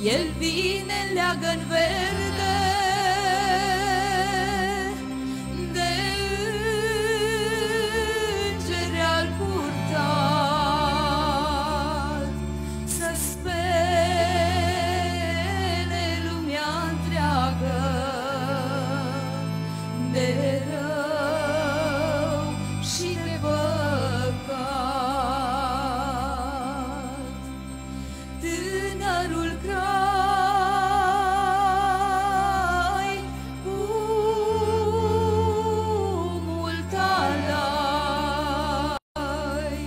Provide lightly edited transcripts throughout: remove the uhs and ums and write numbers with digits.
El vine în leagăn verde de îngeri al purtat să spele lumea întreagă de rău și de păcat. Tânărul Crai cu mult alai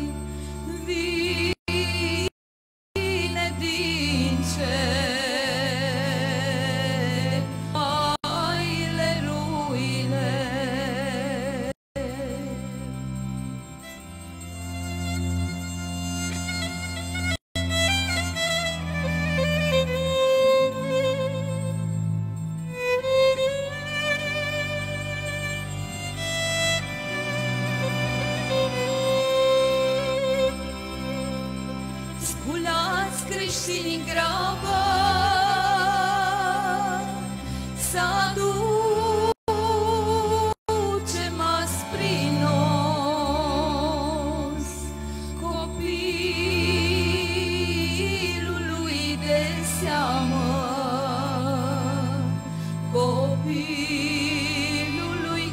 vine din cer, aile ruile. Sculați creștinii în grabă, să aducem aspri nos copilului de seamă, copilului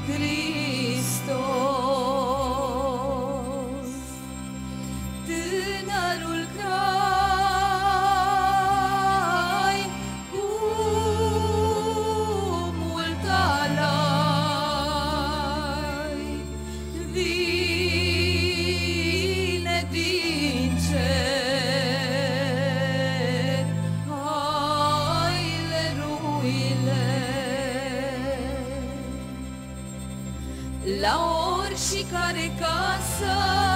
Hristos. Tânărul Crai cu mult alai vine din cer, aile ruile. La oricare casă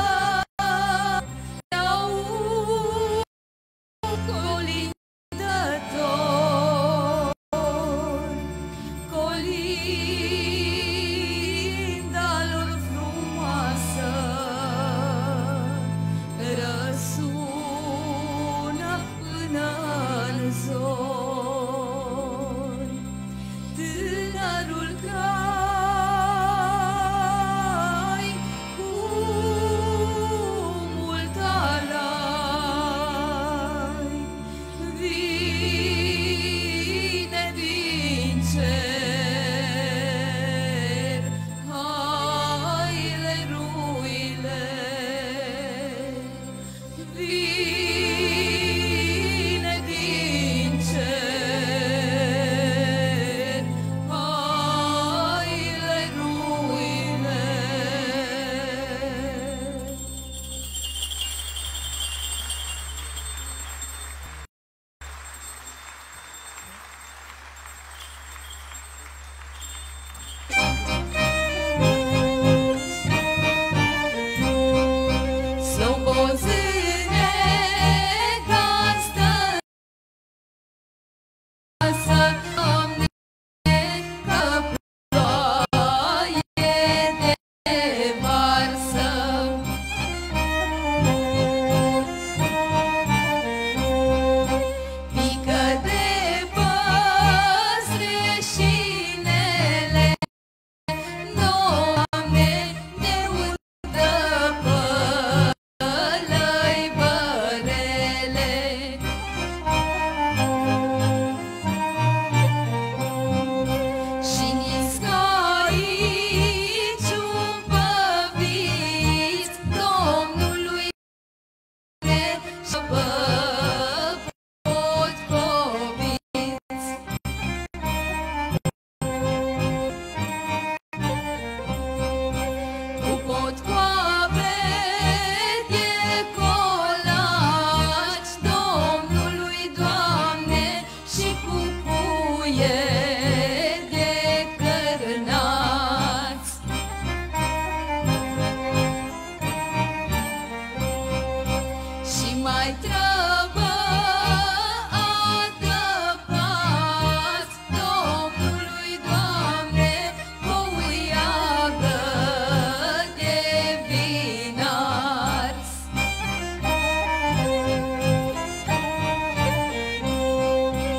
colinda lor frumoasă răsună până în zori. Tânărul Crai cu mult alai vine din cer, aile ruile. Vine din cer, aile ruile. Slobozâne, gazdă, să Doamne, că ploaie de varsă. Pică de păstre și inele, Doamne, ne udă pălăi bărele. Și niscaici umpăviți Domnului ne potcoviți. Cu potcoave de colaci Domnului, Doamne, și cu puieri de cărnați. Și mai trebuie adăpați Domnului, Doamne, o uiagă de vinarți.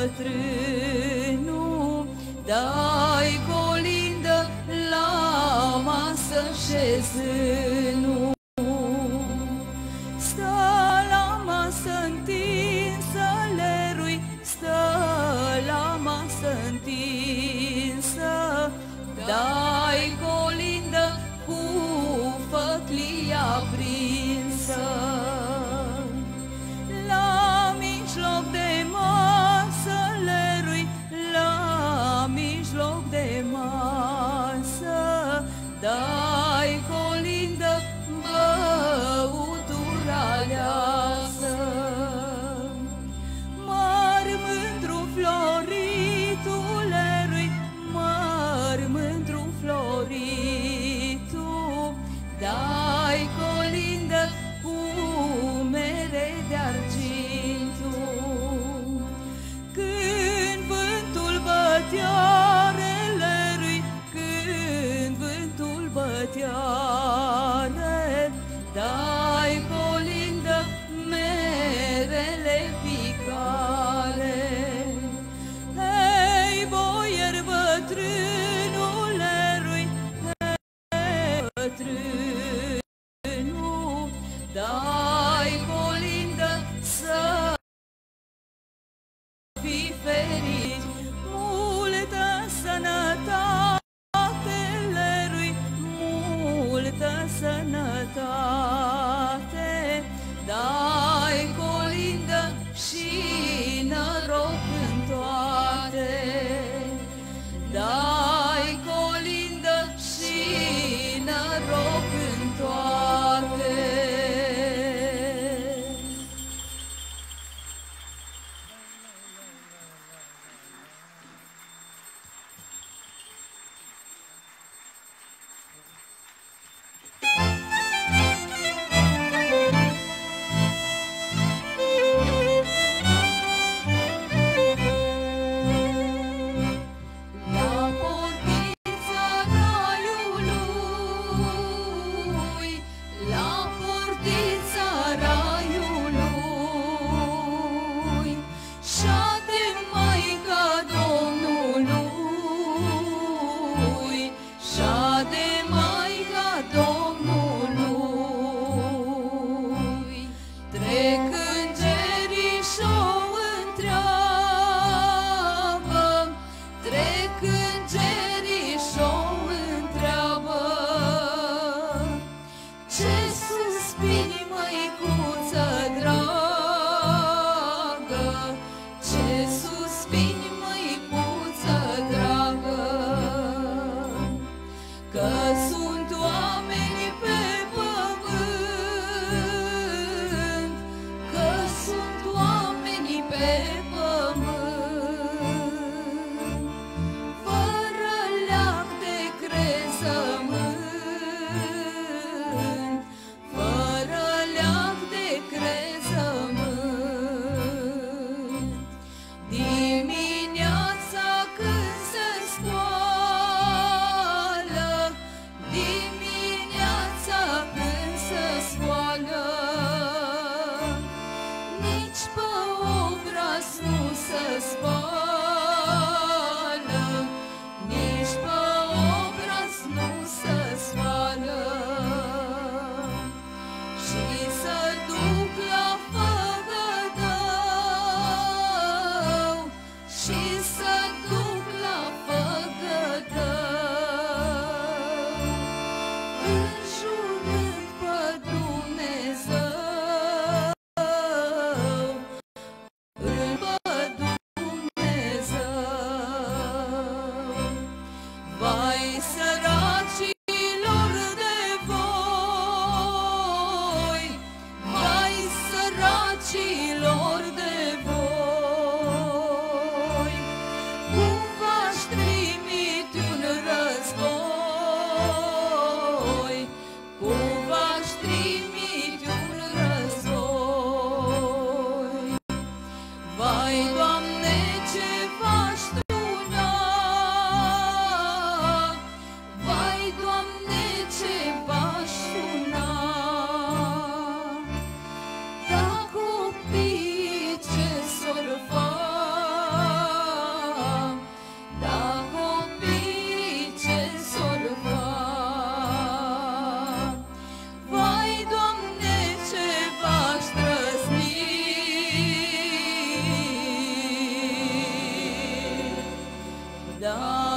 bătrânul, dai colindă la masă șezânul. Stă la masă întinsă lerui, stă la masă întinsă, dai colindă cu făclia prinsă. La mijloc de masă lerui, la mijloc de masă, dai colindă băutura aleasă. Măr mândru floritul lerui, măr mândru floritul, dai colindă cu mere de argintul. Când vântul băteare lerui, când vântul băteare, dai colindă merele picare. Hei, boier bătrânul lerui, hei, bătrânul, dai colindă să fii ferit. Multă dai